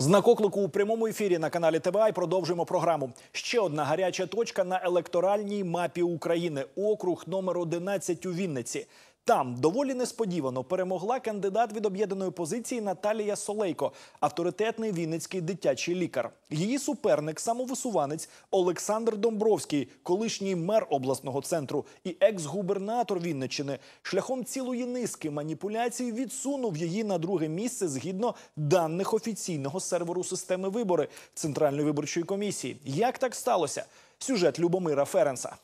Знак оклику у прямому ефірі на каналі ТВА і продовжуємо програму. Ще одна гаряча точка на електоральній мапі України. Округ номер 11 у Вінниці. Там доволі несподівано перемогла кандидат від об'єднаної опозиції Наталія Солейко, авторитетний вінницький дитячий лікар. Її суперник – самовисуванець Олександр Домбровський, колишній мер обласного центру і екс-губернатор Вінниччини. Шляхом цілої низки маніпуляцій відсунув її на друге місце згідно даних офіційного серверу системи вибори Центральної виборчої комісії. Як так сталося? Сюжет Любомира Ференса.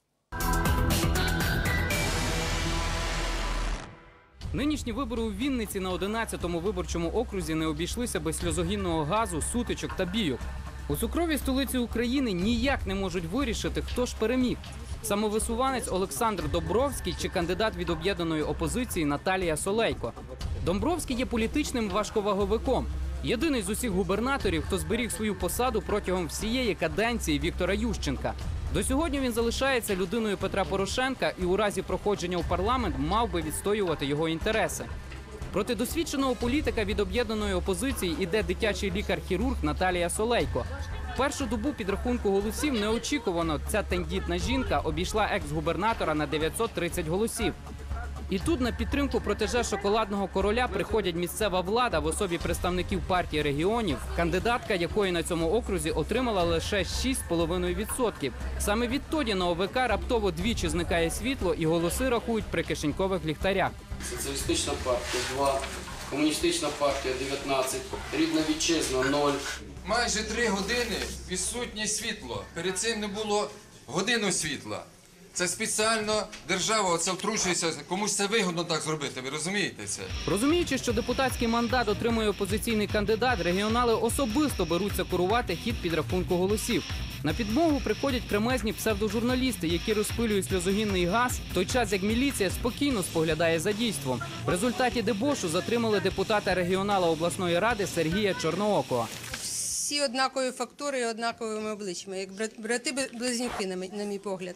Нинішні вибори у Вінниці на 11-му виборчому окрузі не обійшлися без сльозогінного газу, сутичок та бійок. У цукровій столиці України ніяк не можуть вирішити, хто ж переміг – самовисуванець Олександр Домбровський чи кандидат від об'єднаної опозиції Наталія Солейко. Домбровський є політичним важковаговиком. Єдиний з усіх губернаторів, хто зберіг свою посаду протягом всієї каденції Віктора Ющенка. До сьогодні він залишається людиною Петра Порошенка і у разі проходження у парламент мав би відстоювати його інтереси. Проти досвідченого політика від об'єднаної опозиції іде дитячий лікар-хірург Наталія Солейко. В першу добу підрахунку голосів неочікувано ця тендітна жінка обійшла екс-губернатора на 930 голосів. І тут на підтримку протеже шоколадного короля приходять місцева влада в особі представників партії регіонів, кандидатка якої на цьому окрузі отримала лише 6,5%. Саме відтоді на ОВК раптово двічі зникає світло і голоси рахують при кишенькових ліхтарях. Соціалістична партія – 2, комуністична партія – 19, рідна вітчизна – 0. Майже 3 години відсутнє світло. Перед цим не було годину світла. Це спеціально держава оце втручується, комусь це вигодно так зробити, ви розумієте це? Розуміючи, що депутатський мандат отримує опозиційний кандидат, регіонали особисто беруться курувати хід підрахунку голосів. На підмогу приходять кремезні псевдожурналісти, які розпилюють сльозогінний газ, в той час як міліція спокійно споглядає за дійством. В результаті дебошу затримали депутата регіонала обласної ради Сергія Чорноокого. Всі однакові фактури і однаковими обличчями, як брати-близнюки, на мій погляд.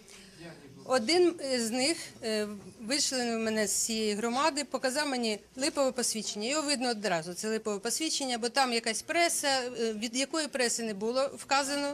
Один з них вийшов мене з цієї громади, показав мені липове посвідчення. Його видно одразу, це липове посвідчення, бо там якась преса, від якої преси не було вказано.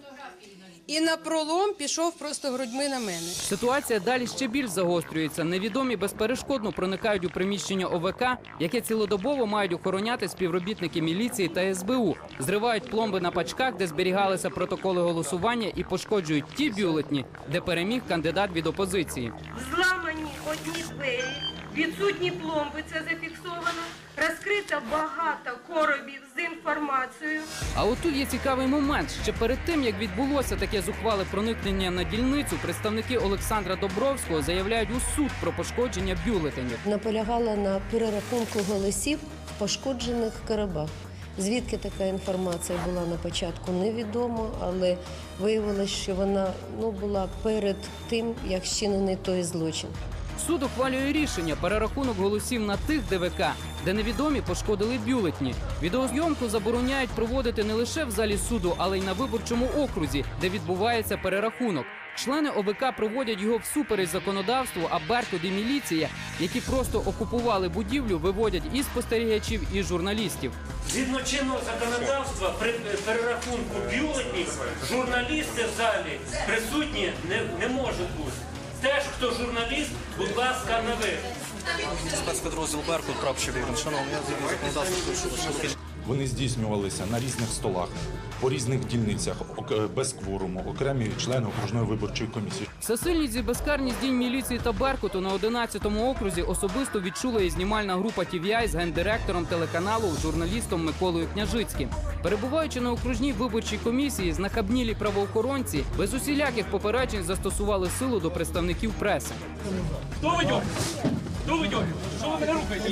І на пролом пішов просто грудьми на мене. Ситуація далі ще більш загострюється. Невідомі безперешкодно проникають у приміщення ОВК, яке цілодобово мають охороняти співробітники міліції та СБУ. Зривають пломби на пачках, де зберігалися протоколи голосування, і пошкоджують ті бюлетні, де переміг кандидат від опозиції. Зламані одні двері, відсутні пломби, це зафіксовано, розкрито багато коробів з інформацією. А отут є цікавий момент. Ще перед тим, як відбулося таке зухвале проникнення на дільницю, представники Олександра Домбровського заявляють у суд про пошкодження бюлетенів. Наполягала на перерахунку голосів в пошкоджених коробах. Звідки така інформація була на початку, невідомо, але виявилось, що вона була перед тим, як вчинений той злочин. Суд ухвалює рішення – перерахунок голосів на тих ДВК, де невідомі пошкодили бюлетні. Відеозйомку забороняють проводити не лише в залі суду, але й на виборчому окрузі, де відбувається перерахунок. Члени ОВК проводять його всупереч законодавству, а Беркут і міліція, які просто окупували будівлю, виводять і спостерігачів, і журналістів. Згідно чинного законодавства, при перерахунку бюлетнів журналісти в залі присутні не можуть бути. Теж, хто журналіст, будь ласка, на ви. Спецпідрозділ Беркут, прапорщик Ігор. Шановні, я згідно законодавства. Вони здійснювалися на різних столах, по різних дільницях, без кворуму, окремі члени окружної виборчої комісії. Всесильність і безкарність дій міліції та Беркуту на 11-му окрузі особисто відчула і знімальна група ТВА з гендиректором телеканалу, журналістом Миколою Княжицьким. Перебуваючи на окружній виборчій комісії, знахабнілі правоохоронці без усіляких попереджень застосували силу до представників преси. Хто веде? Хто веде? Що ви мене рухаєте?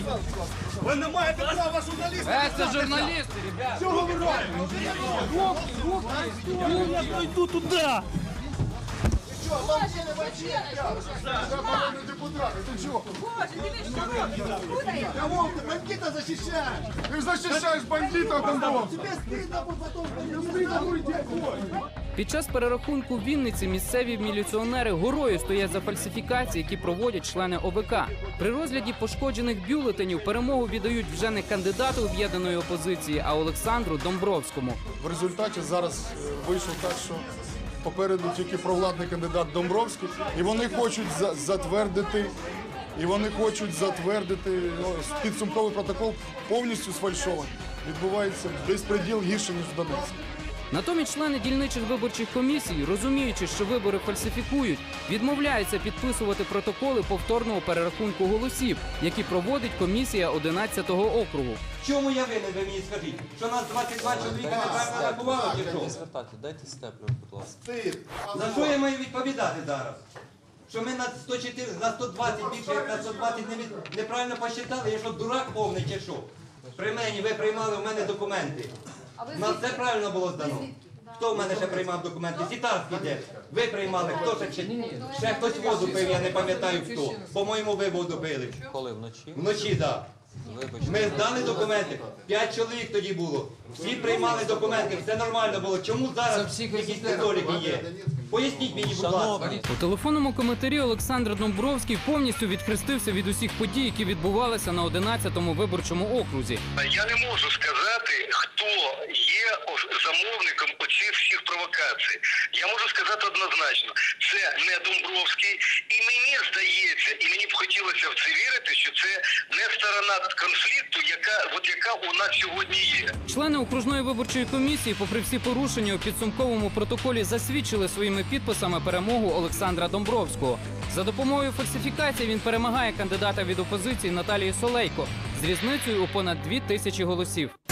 Ви не маєте права журналістів! Це журналісти, ребята! Чого ви робите? Я йду туди! Боже, кого ты бандита защищаешь? Ты защищаешь бандита, Домбровского! Тебе стыдно потом, стыдно будет. Під час перерахунку в Вінниці місцеві міліціонери горою стоять за фальсифікації, які проводять члени ОВК. При розгляді пошкоджених бюлетенів перемогу віддають вже не кандидату об'єднаної опозиції, а Олександру Домбровському. В результаті зараз вийшло так, що попереду тільки провладний кандидат Домбровський, і вони хочуть затвердити підсумковий протокол повністю сфальшований. Відбувається безпреділ гірше, ніж в Донецьку. Натомість члени дільничих виборчих комісій, розуміючи, що вибори фальсифікують, відмовляються підписувати протоколи повторного перерахунку голосів, які проводить комісія 11-го округу. В чому я винен, ви мені скажіть? Що нас 22 чоловіка неправильно рахували, чи що? Не звертайте, дайте степлю, будь ласка. За що я маю відповідати зараз? Що ми на 104, на 120 більше, як на 120 неправильно посчитали? Я що, дурак повний чи що? При мені ви приймали в мене документи. У нас все правильно було здано. Хто в мене ще приймав документи? Сітарський де? Ви приймали, хто ще хтось воду пив, я не пам'ятаю хто. По-моєму, ви воду пили. Коли вночі? Вночі, так. Ми здали документи, 5 чоловік тоді було. Всі приймали документи, все нормально було. Чому зараз якісь недоліки є? Поясніть мені, будь ласка. У телефонному коментарі Олександр Домбровський повністю відхрестився від усіх подій, які відбувалися на 11-му виборчому окрузі. Я не можу сказати, хто є замовником оцих всіх провокацій. Я можу сказати однозначно, це не Домбровський. І мені здається, і мені б хотілося в це вірити, що це не сторона конфлікту, яка у нас сьогодні є. Члени окружної виборчої комісії, попри всі порушення у підсумковому протоколі, засвідчили своїми підписами перемогу Олександра Домбровського. За допомогою фальсифікації він перемагає кандидата від опозиції Наталії Солейко з різницею у понад 2000 голосів.